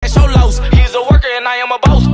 show lows. He's a worker and I am a boss.